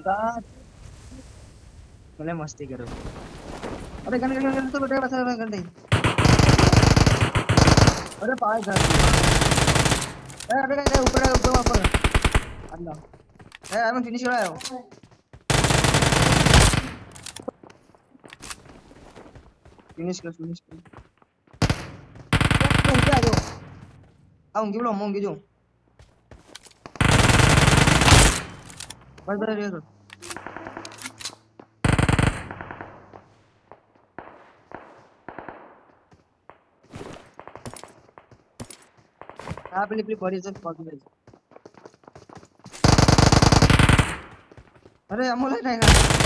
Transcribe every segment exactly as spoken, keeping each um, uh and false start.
औकात बोले मस्ती करो। अरे गन गन गन तो बेटा बचा गन दे। अरे पास कर दिया। अरे अरे ऊपर ऊपर ऊपर अल्लाह। ए मैं फिनिश हो रहा है। फिनिश कर फिनिश कर। ऊपर आ जाओ। आऊंगी belum आऊंगी जो। बस बस ये आप लिपि पड़ी से पक गई। अरे अमोल नहीं ना।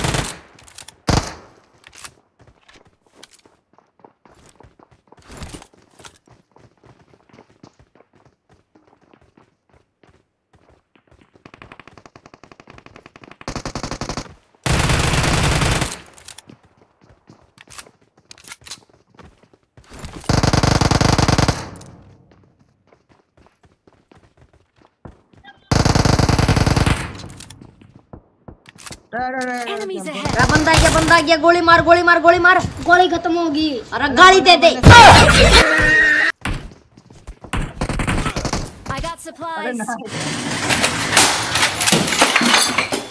क्या बंदा गया बंदा गया गोली मार गोली मार गोली मार गोली खत्म होगी अरे गाली दे दे। I got supplies.